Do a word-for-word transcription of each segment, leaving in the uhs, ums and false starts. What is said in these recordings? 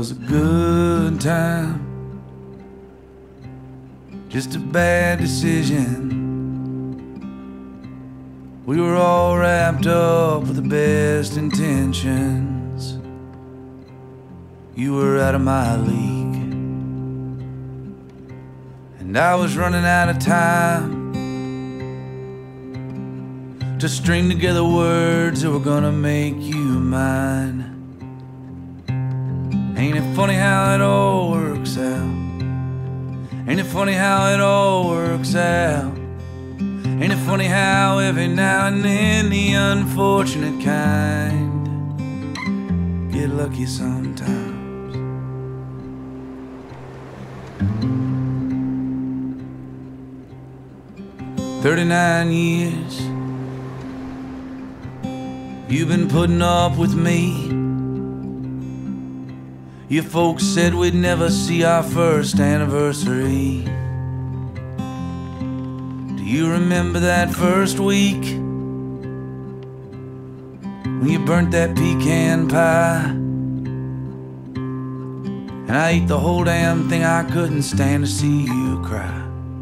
was a good time, just a bad decision. We were all wrapped up with the best intentions. You were out of my league, and I was running out of time to string together words that were gonna make you mine. Ain't it funny how it all works out? Ain't it funny how it all works out? Ain't it funny how every now and then the unfortunate kind get lucky sometimes? Thirty-nine years you've been putting up with me. Your folks said we'd never see our first anniversary. Do you remember that first week when you burnt that pecan pie? And I ate the whole damn thing. I couldn't stand to see you cry.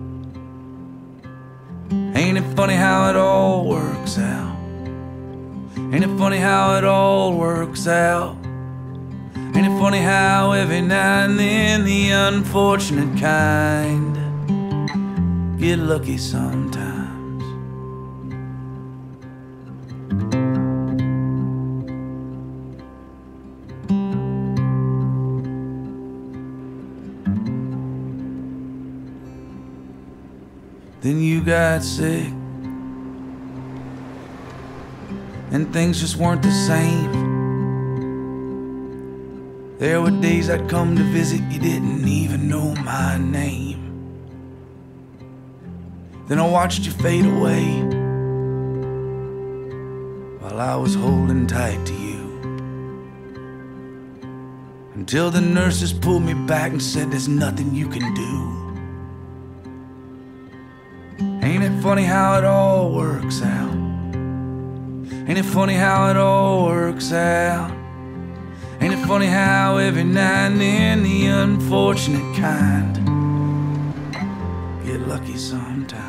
Ain't it funny how it all works out? Ain't it funny how it all works out? Ain't it funny how every now and then the unfortunate kind get lucky sometimes? Then you got sick, and things just weren't the same. There were days I'd come to visit, you didn't even know my name. Then I watched you fade away while I was holding tight to you, until the nurses pulled me back and said there's nothing you can do. Ain't it funny how it all works out? Ain't it funny how it all works out? Ain't it funny how every now and then the unfortunate kind get lucky sometimes?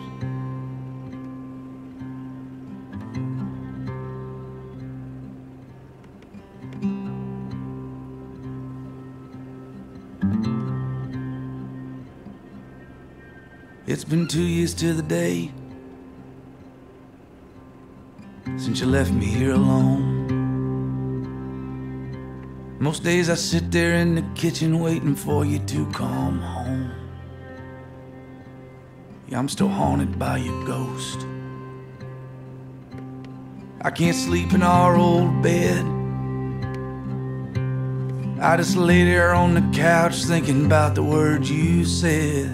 It's been two years to the day since you left me here alone. Most days I sit there in the kitchen waiting for you to come home. Yeah, I'm still haunted by your ghost. I can't sleep in our old bed. I just lay there on the couch thinking about the words you said.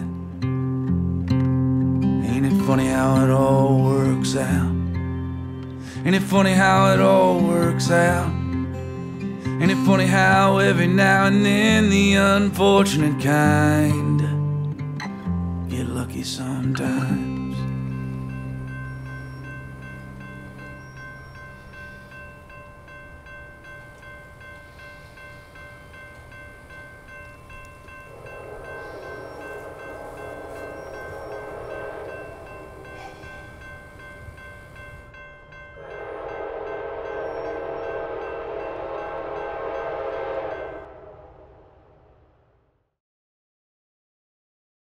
Ain't it funny how it all works out? Ain't it funny how it all works out? Ain't it funny how every now and then the unfortunate kind get lucky sometimes?